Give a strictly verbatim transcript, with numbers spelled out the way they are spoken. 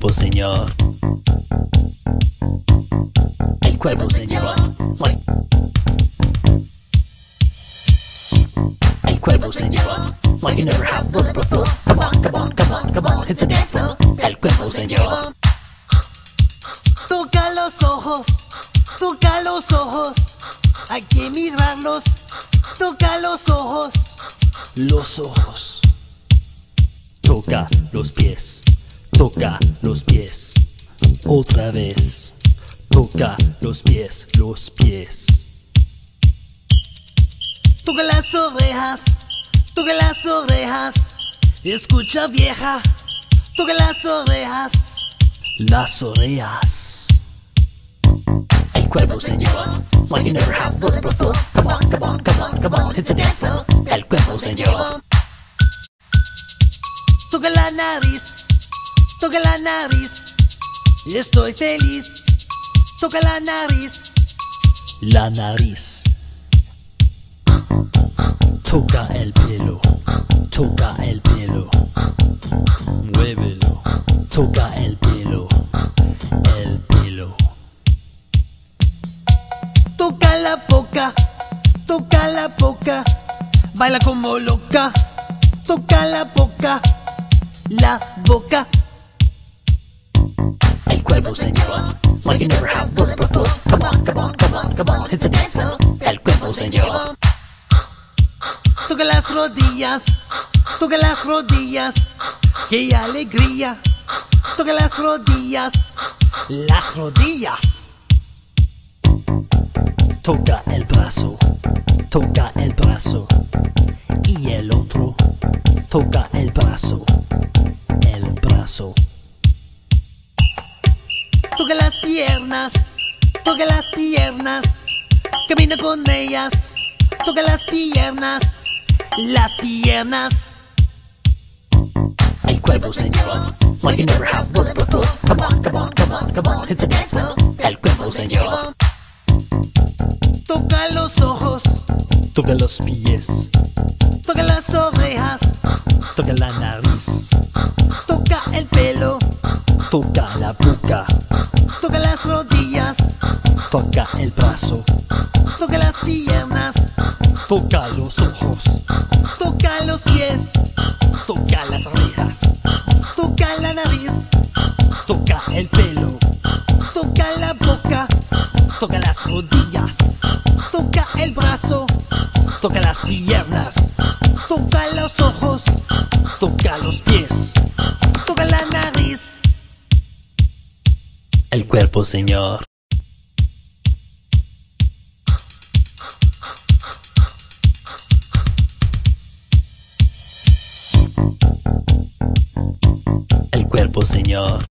cuerpo, señor. El cuerpo, señor. Like. El cuerpo, señor. Like you never have looked before. Come on, come on, come on, come on, hit the dance floor. El cuerpo, señor. Toca los ojos, toca los ojos, hay que mirarlos. Toca los ojos, Los ojos. Toca los pies. Toca los pies. Otra vez. Toca los pies, los pies. toca las orejas, toca las orejas. Escucha vieja, toca las orejas. Las orejas. El cuerpo, señor. Like you never have looked before. Come on, come on, come on, come on, hit the dance floor. El cuerpo, señor. Toca la nariz, toca la nariz. Estoy feliz, toca la nariz. La nariz. Toca el pelo. Toca el pelo. Muévelo. Toca el pelo. El pelo. Toca la boca, toca la boca. Baila como loca, toca la boca, la boca. El cuerpo, señor. Like you never have looked before. Come on, come on, come on, come on, hit the dance floor. El cuerpo, señor. Toca las rodillas, toca las rodillas. ¡Qué alegría! Toca las rodillas, las rodillas. Toca el brazo. Toca el brazo. Y el otro. Toca el brazo. El brazo. Toca las piernas, toca las piernas. Camina con ellas, toca las piernas, las piernas. El cuerpo, señor. Like you never have looked before. Come on, come on, come on, come on, hit the dance floor. El cuerpo, señor. Toca los ojos, Toca los pies. toca las orejas, Toca la nariz. toca el pelo, Toca la boca. toca las rodillas, Toca el brazo. toca las piernas, Toca los ojos. toca los pies, Toca las orejas. toca la nariz, Toca el pelo. toca la boca, Toca las rodillas. toca el brazo, Toca las piernas. toca los ojos, Toca los pies. toca la nariz. El cuerpo, señor. El cuerpo, señor.